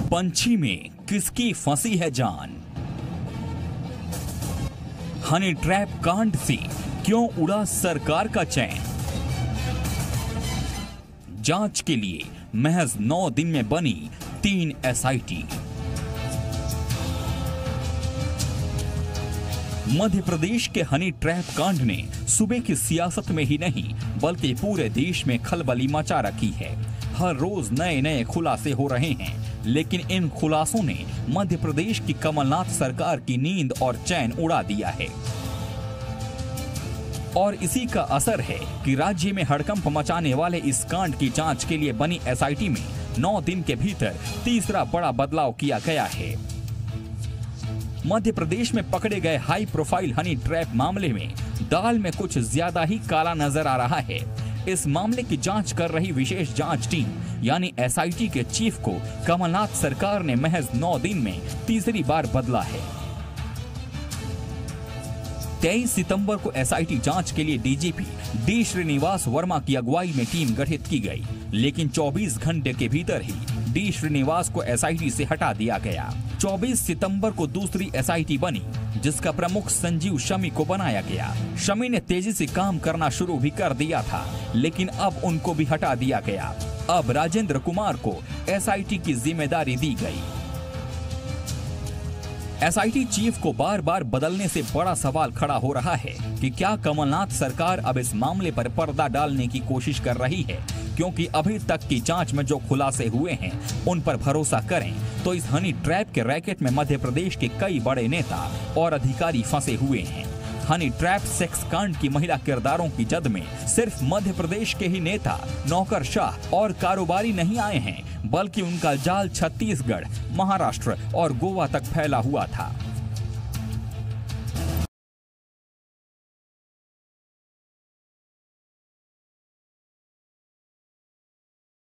पंछी में किसकी फंसी है जान? हनी ट्रैप कांड से क्यों उड़ा सरकार का चैन? जांच के लिए महज 9 दिन में बनी 3 एसआईटी। मध्य प्रदेश के हनी ट्रैप कांड ने सूबे की सियासत में ही नहीं बल्कि पूरे देश में खलबली मचा रखी है। हर रोज नए नए खुलासे हो रहे हैं, लेकिन इन खुलासों ने मध्य प्रदेश की कमलनाथ सरकार की नींद और चैन उड़ा दिया है। और इसी का असर है कि राज्य में हड़कंप मचाने वाले इस कांड की जांच के लिए बनी एसआईटी में 9 दिन के भीतर तीसरा बड़ा बदलाव किया गया है। मध्य प्रदेश में पकड़े गए हाई प्रोफाइल हनी ट्रैप मामले में दाल में कुछ ज्यादा ही काला नजर आ रहा है। इस मामले की जांच कर रही विशेष जांच टीम यानी एसआईटी के चीफ को कमलनाथ सरकार ने महज 9 दिन में तीसरी बार बदला है। 23 सितंबर को एसआईटी जांच के लिए डीजीपी डी श्रीनिवास वर्मा की अगुवाई में टीम गठित की गई, लेकिन 24 घंटे के भीतर ही डी श्रीनिवास को एसआईटी से हटा दिया गया। 24 सितंबर को दूसरी एसआईटी बनी, जिसका प्रमुख संजीव शमी को बनाया गया। शमी ने तेजी से काम करना शुरू भी कर दिया था, लेकिन अब उनको भी हटा दिया गया। अब राजेंद्र कुमार को एसआईटी की जिम्मेदारी दी गई। एसआईटी चीफ को बार बार बदलने से बड़ा सवाल खड़ा हो रहा है कि क्या कमलनाथ सरकार अब इस मामले पर पर्दा डालने की कोशिश कर रही है, क्योंकि अभी तक की जांच में जो खुलासे हुए हैं उन पर भरोसा करें तो इस हनी ट्रैप के रैकेट में मध्य प्रदेश के कई बड़े नेता और अधिकारी फंसे हुए हैं। हनी ट्रैप सेक्स कांड की महिला किरदारों की जद में सिर्फ मध्य प्रदेश के ही नेता, नौकरशाह और कारोबारी नहीं आए हैं, बल्कि उनका जाल छत्तीसगढ़, महाराष्ट्र और गोवा तक फैला हुआ था।